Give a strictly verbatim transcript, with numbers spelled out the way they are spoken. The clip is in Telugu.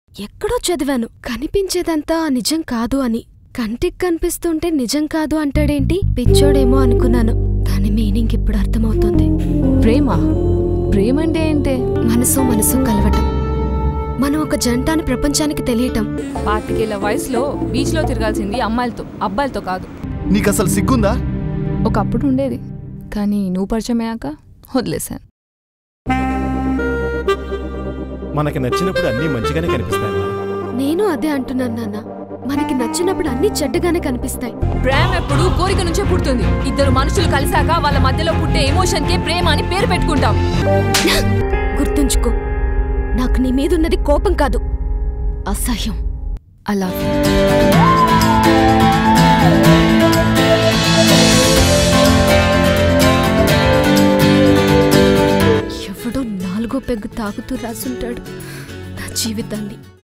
ఎక్కడో చదివాను కనిపించేదంతా నిజం కాదు అని. కంటికి కనిపిస్తుంటే నిజం కాదు అంటాడేంటి, పిచ్చోడేమో అనుకున్నాను. దాని మీనింగ్ ఇప్పుడు అర్థమవుతుంది. ప్రేమ ప్రేమంటే ఏంటే? మనసు మనసు కలవటం, మనం ఒక జంట అని ప్రపంచానికి తెలియటం. పాతికేళ్ల వయసులో బీచ్ లో తిరగాల్సింది అమ్మాయిలతో, అబ్బాయిలతో కాదు. నీకసలు సిగ్గుందా? ఒకప్పుడు ఉండేది, కానీ నువ్వు పరిచయం అయ్యాక వదిలేశాను. మనకి నచ్చినప్పుడు అన్నీ మంచిగానే కనిపిస్తాయి. నేను అదే అంటున్నాను నాన్న, మనకి నచ్చినప్పుడు అన్ని చెడ్డగానే కనిపిస్తాయి. ప్రేమ ఎప్పుడు కోరిక నుంచే పుడుతుంది. ఇద్దరు మనుషులు కలిసాక వాళ్ళ మధ్యలో పుట్టే ఎమోషన్ కే ప్రేమ అని పేరు పెట్టుకుంటాం. గుర్తుంచుకో, నాకు నీ మీదున్నది కోపం కాదు, అసహ్యం. అలా ఎవడో నాలుగో పెగ్గు తాగుతూ రాసుంటాడు నా జీవితాన్ని.